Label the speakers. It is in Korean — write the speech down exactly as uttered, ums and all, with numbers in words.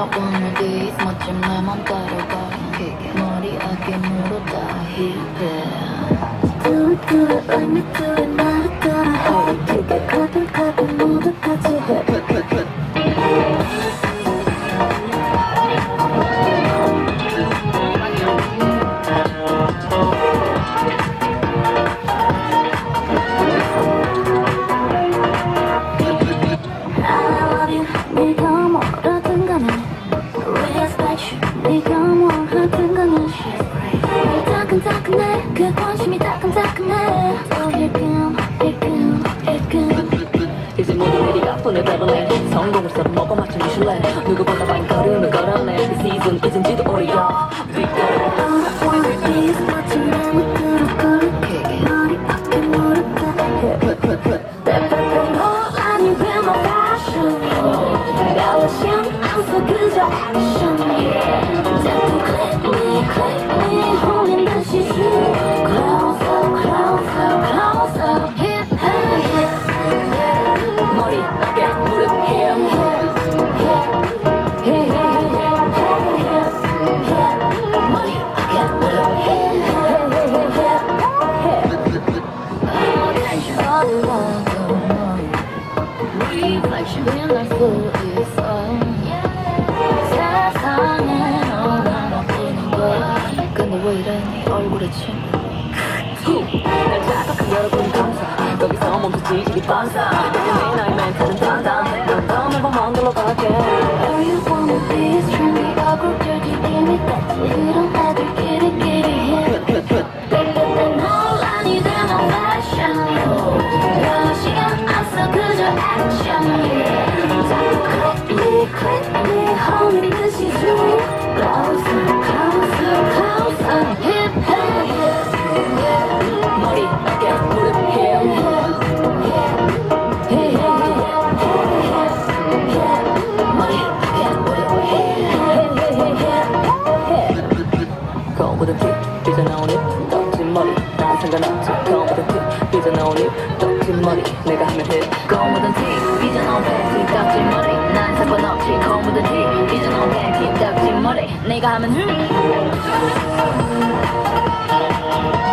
Speaker 1: wanna date 멋진 내맘 따라가 머리하게 물어다 힙해 Do it do it let me do it 나를 따라해 두개 가끔가끔 모두 같이 해 네가 뭐라든 간에 respect you 네가 뭐하든 간에 따끈따끈해 그 관심이 따끈따끈해 또 힐끔 힐끔 힐끔
Speaker 2: 이제 모두 내리가 폰을 배불래 성공을 써먹어 맞춘 미슐랭 누구보다 빨리 걸음을 걸었네 이 시즌 잊은지도 오래야
Speaker 1: I wanna be 멋진 내 무드로 끌게 머리 밖에 무릎 다 아니 왜 my passion I'm so good at action, yeah. Just click me, click me, holding the sheets. Closer, closer, closer. Hip, hip, hip.
Speaker 2: 머리 어깨 무릎 hip
Speaker 1: Hip, hip, hip, hip. 머리 어깨 무릎 hip, hip, hip, hip. 어디 와도 reflection in our soul is on. 왜 이래 네 얼굴에 침
Speaker 2: 날 자극한 여러분 감사 거기서 멈췄지 집이 뻔싸 내게 나의 멘트는 단단 넌 더 매번 만들러 갈게
Speaker 1: All you wanna be is trendy 얼굴 dirty give me that 이런 애들 kitty kitty hip 땡겼던 널 아니 they're my fashion 여러 시간 I'm so good at action 자꾸 click me click me holding the sheets closer closer closer hip hip hip
Speaker 2: 머리 어깨 무릎 hip 검은 티 삐져나온 입 떡진 머리 난 상관없지 검은 티 삐져나온 입 떡진 머리 내가 하면 해
Speaker 1: 검은 티 삐져나온 팬티 떡진 머리 난 상관없지 검은 티 삐져나온 팬티 떡진 머리 내가 하면 흠